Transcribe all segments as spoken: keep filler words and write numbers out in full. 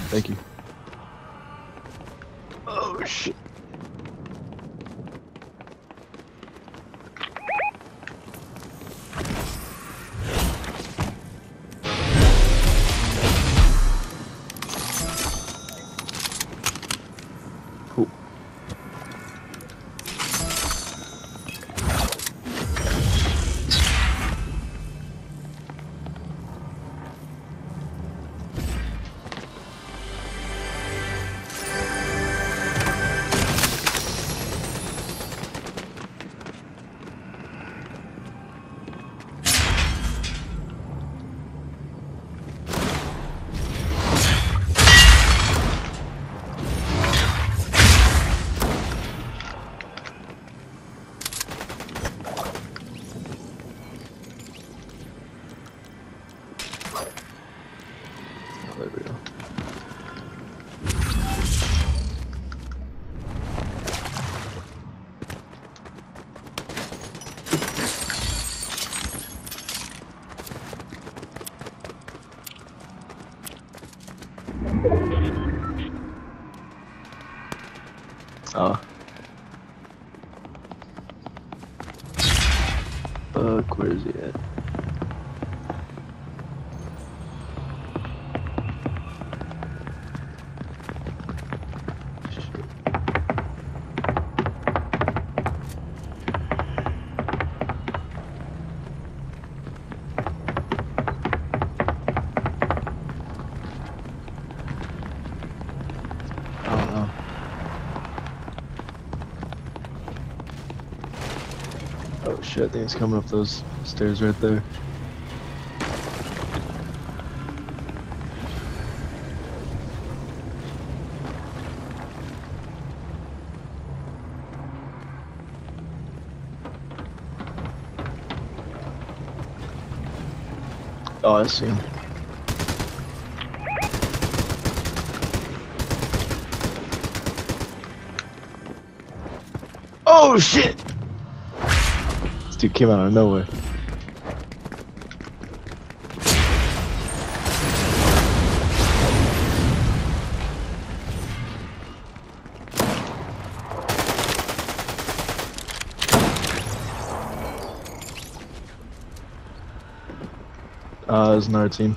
Thank you. Oh shit. Cool. There we go. Oh. Fuck, where is he at? I don't know. Oh shit, I think it's coming up those stairs right there. Oh, I see him. Oh shit! This dude came out of nowhere. Uh, there's another team.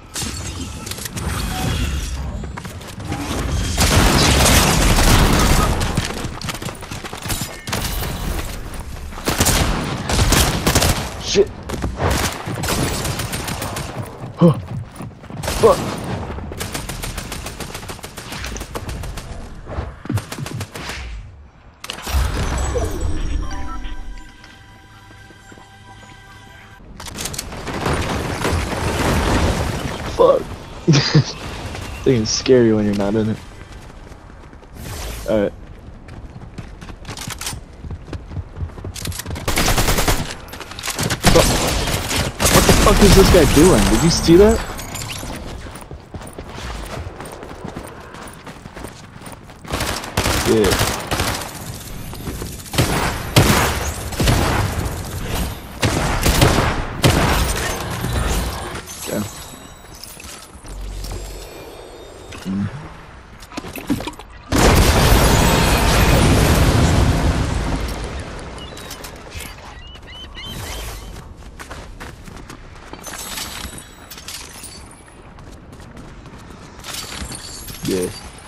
Shit! Huh. Fuck! Fuck! Thing is scary when you're not in it. Alright. What the fuck is this guy doing? Did you see that? Yeah. Yeah. Mm. Yeah.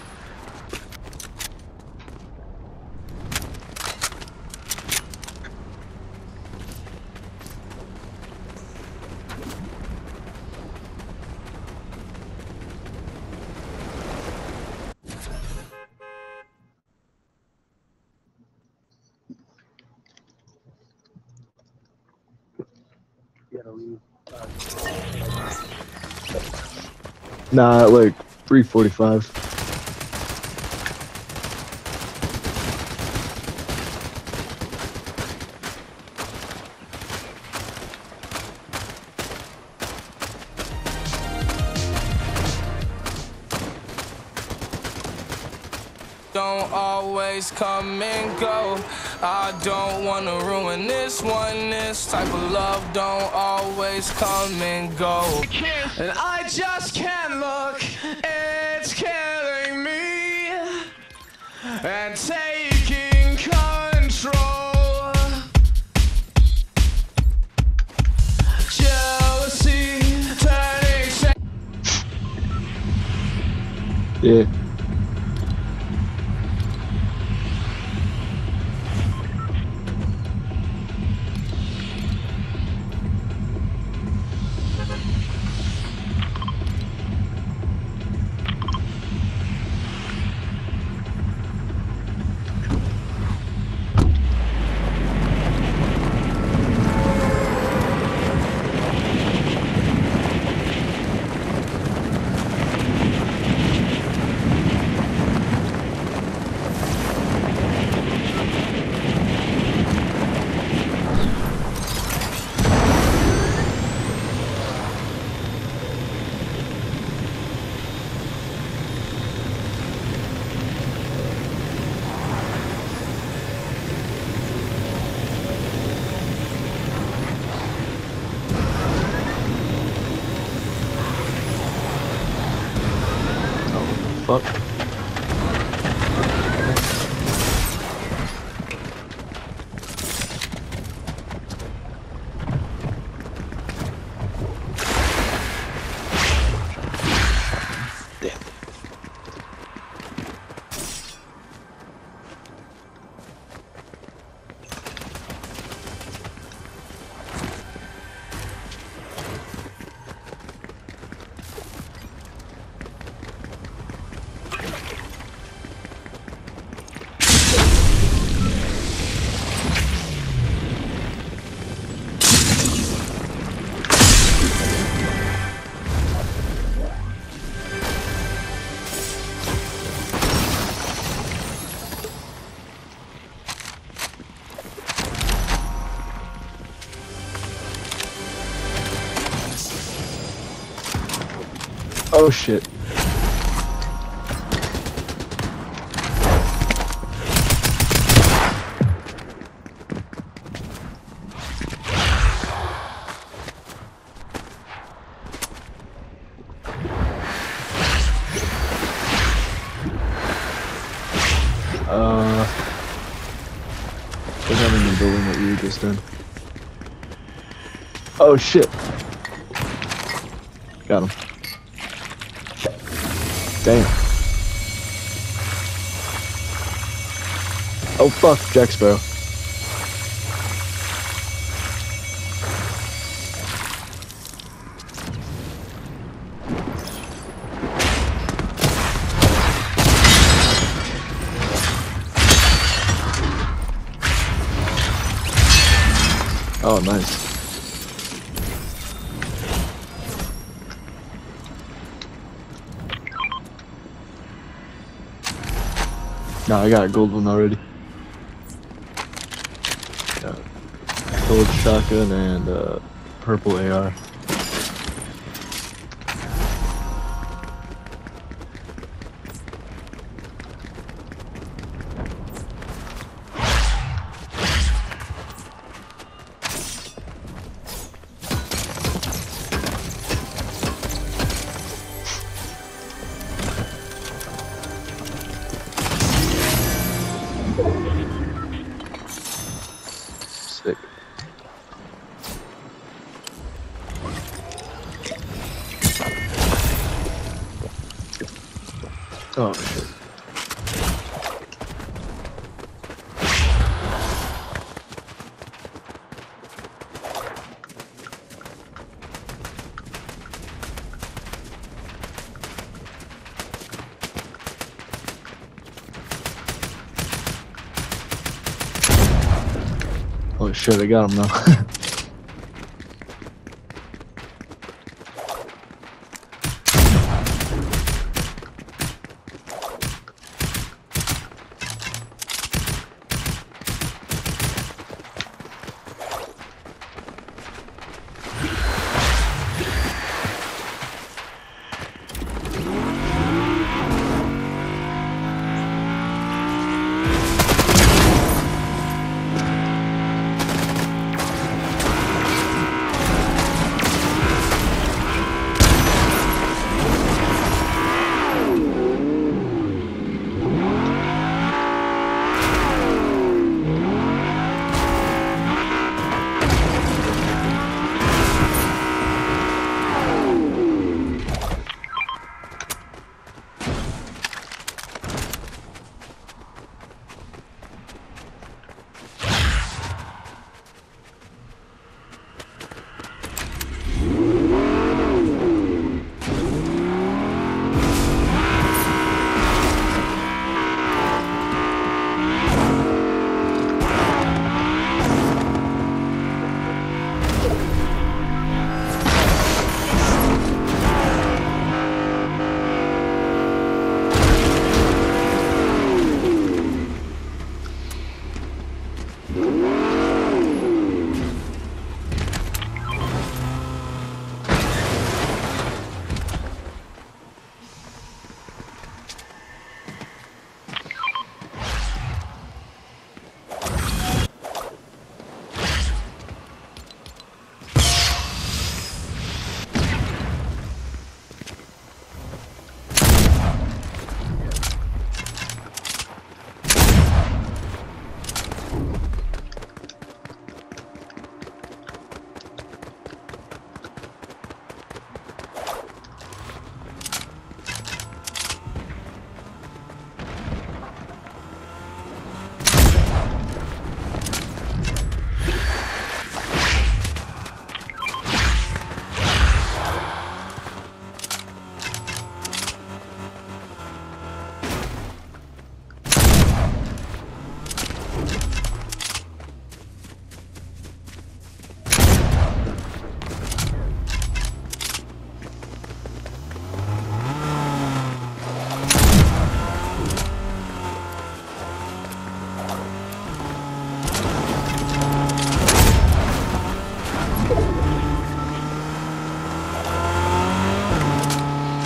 Nah, like three forty-five. Don't always come and go. I don't wanna ruin this one. This type of love don't always come and go. And I just can't look. It's killing and taking control. Jealousy turning. Yeah. Fuck. Damn. Oh shit. Uh, I think I'm in the building that you were just in. Oh shit. Got him. Damn. Oh fuck, Jack Sparrow. Oh, nice. No, I got a gold one already. Got gold shotgun and uh, purple A R. Sick. Oh shit. Oh shit, I got him now.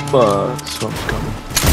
Uh, smoke's coming.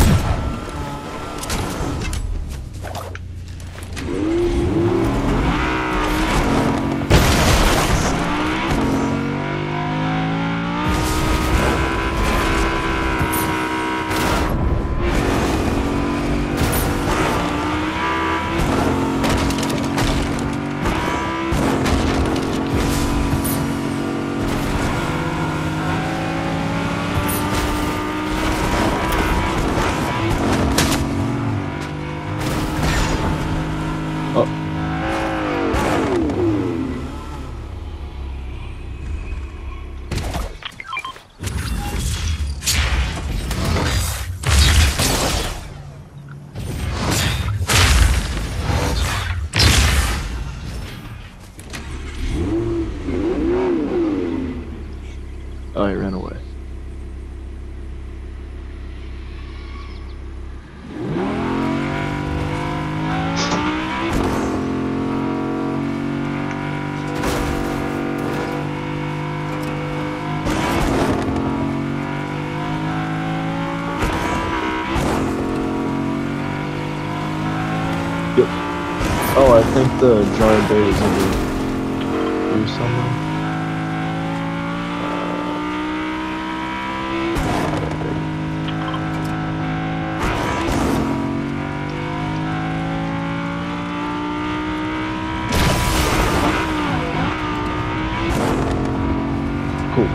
Oh, he ran away. Yep. Oh, I think the jar of berries is over here somewhere. Cool.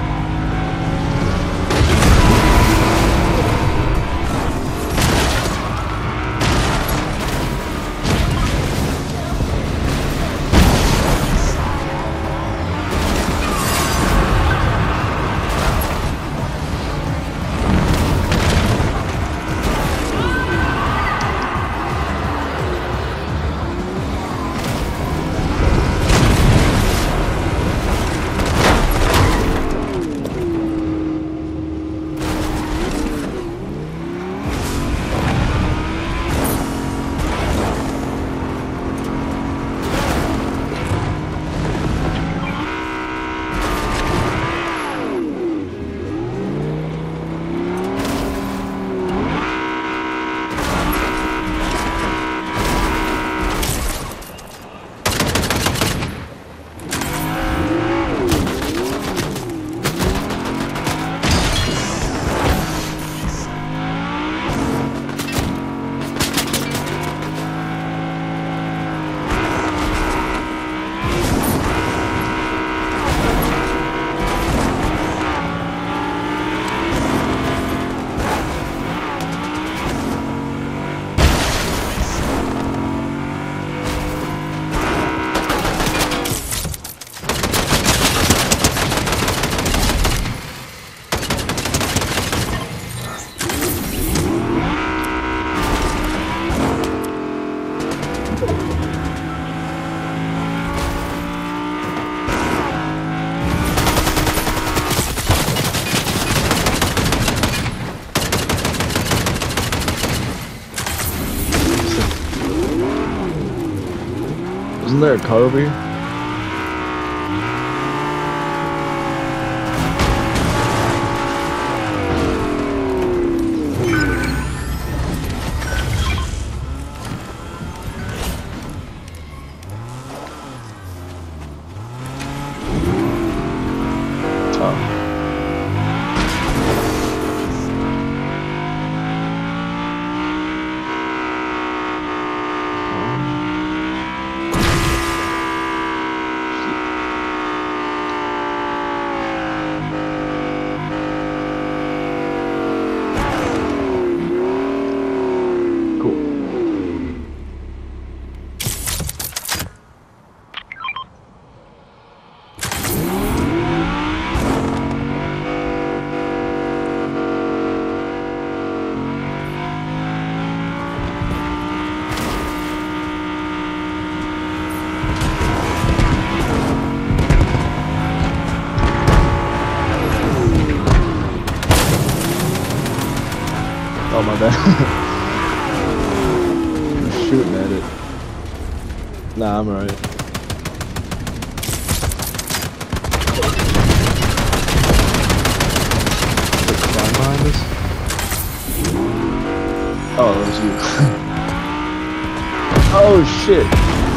Isn't there a car over here? Oh my bad. I'm shooting at it. Nah, I'm alright. The climb mine? behind us? Oh, that was you. Oh shit!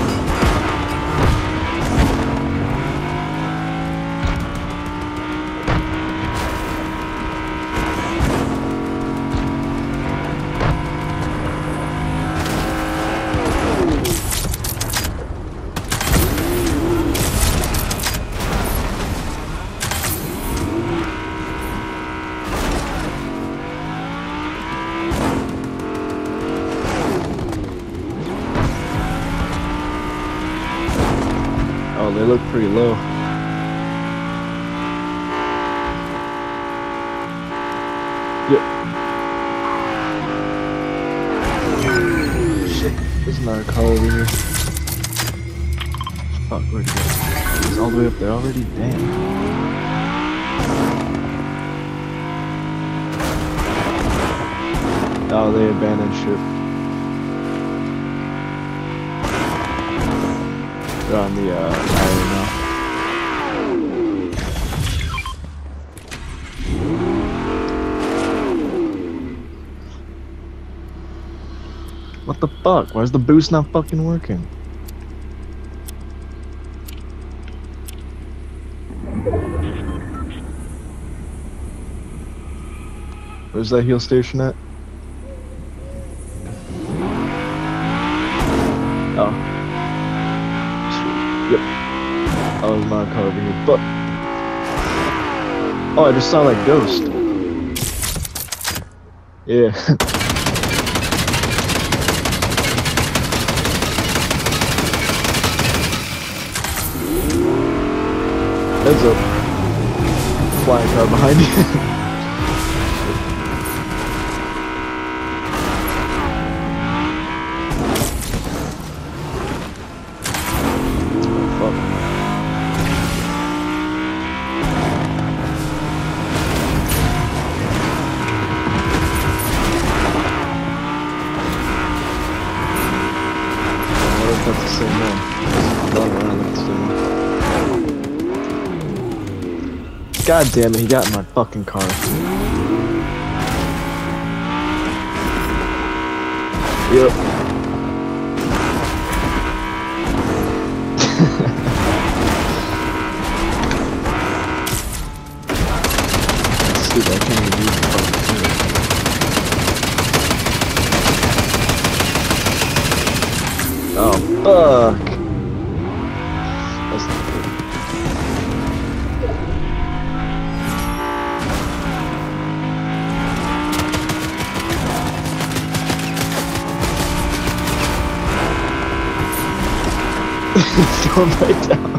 Oh, they look pretty low. Yep. Shit, there's another car over here. Fuck, where'd it go? It's all the way up there already? Damn. Oh, they abandoned ship. They're on the uh, island now. What the fuck? Why's the boost not fucking working? Where's that heal station at? Oh. Yep. Oh, there's not a car over here. But oh, I just saw like Ghost. Yeah. There's a flying car behind you. That's the same one. Run around like the same one. God damn it, he got in my fucking car. Yep. Stupid, I can't even use the fucking thing. Oh, fuck. That's not good. It's going right down.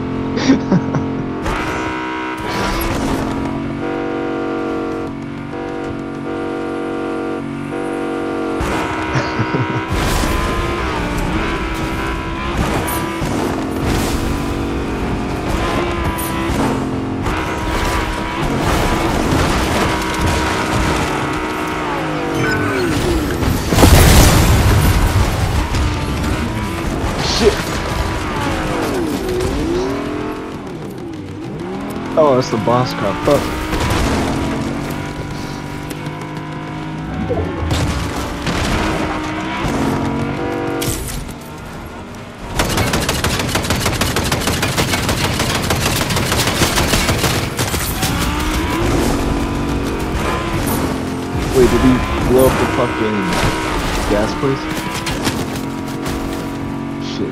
Oh, that's the boss car. Fuck. Wait, did he blow up the fucking gas place? Shit.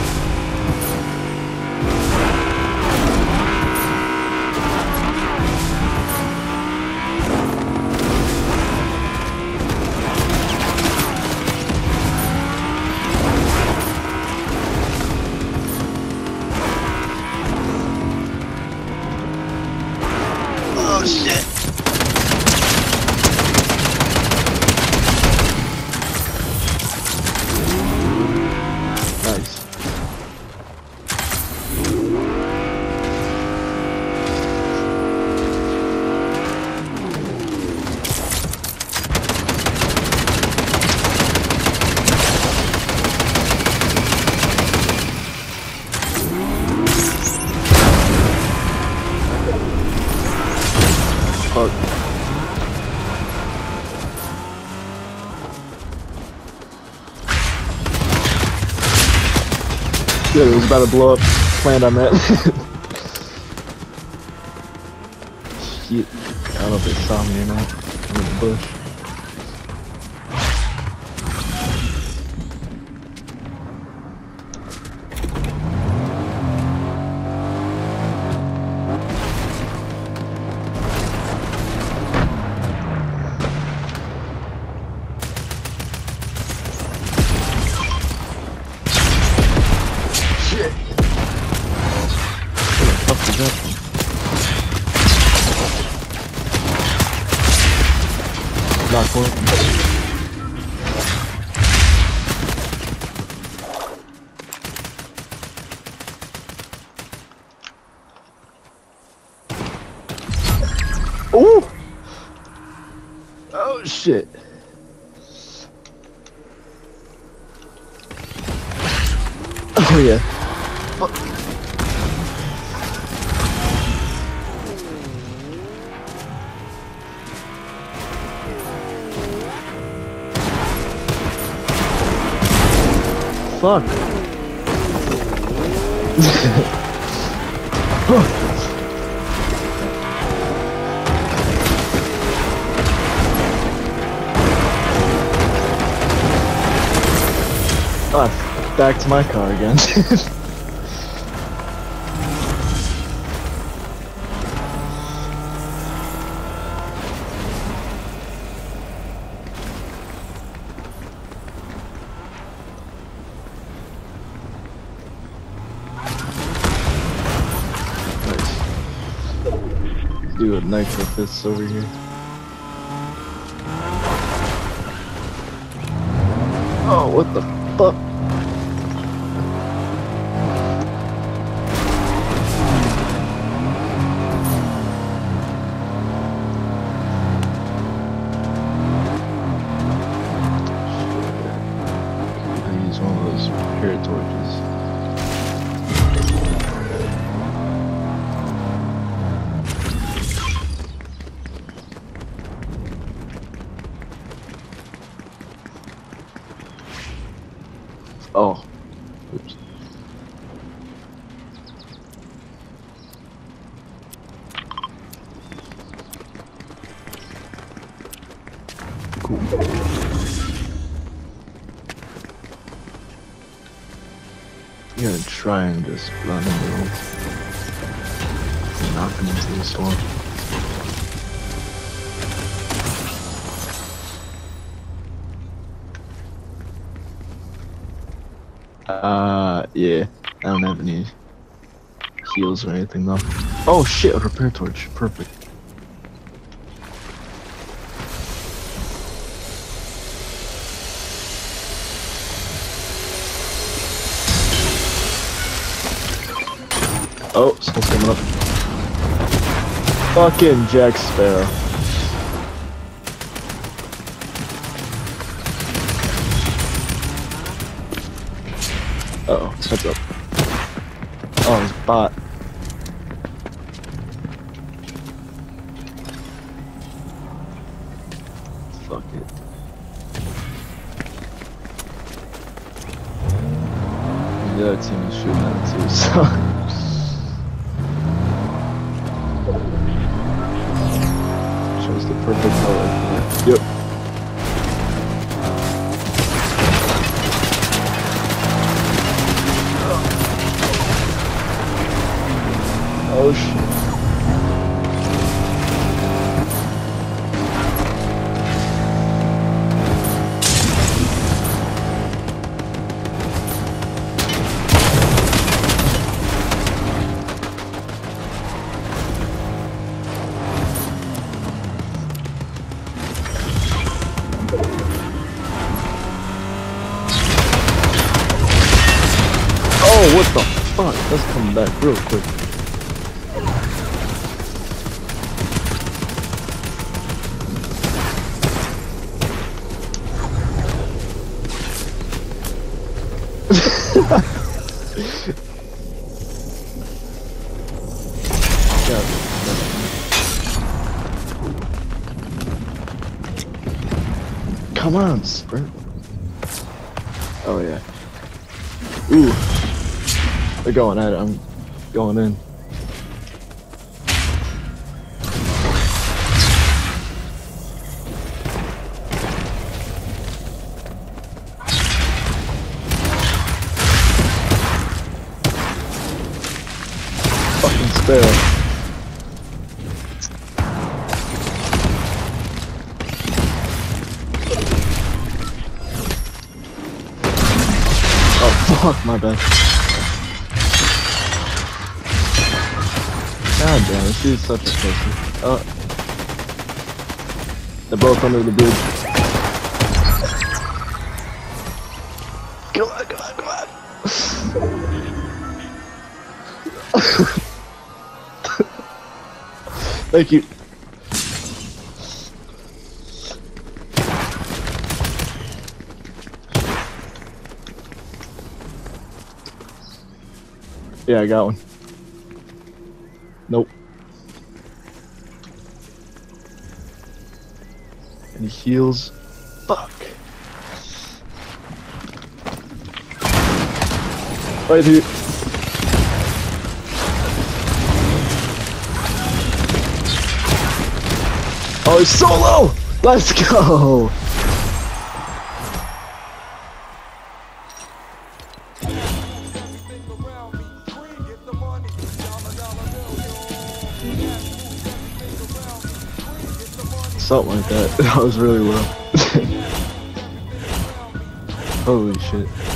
Oh shit! Shit, it was about to blow up. Planned on that. Shit. I don't know if they saw me or not. I'm in the bush. Shit. Where the fuck is that from? Knock one. Ooh! Oh shit. Oh yeah. Fuck. Fuck. Oh, back to my car again. Do a nitro fist over here. Oh, what the fuck? I use one of those repair torches. Oh. Oops. Cool. I'm gonna try and just run into them. Knock them into the storm. Uh, yeah. I don't have any heals or anything though. Oh shit, a repair torch. Perfect. Oh, someone's coming up. Fucking Jack Sparrow. Uh oh, heads up. Oh, it's a bot. Fuck it. The other team is shooting at it too, so. Shows the perfect color. Yep. Oh shit. Oh, what the fuck? That's coming back real quick. Come on, sprint. Oh yeah. Ooh. They're going at it. I'm going in. Fucking spare. Oh fuck, my bad. God damn it, she's such a pussy. Uh, they're both under the bridge. Come on, come on, come on. Thank you. Yeah, I got one. Nope. Any heals? Fuck. Right here. Oh, he's solo! Let's go! Something like that. That was really well. Holy shit.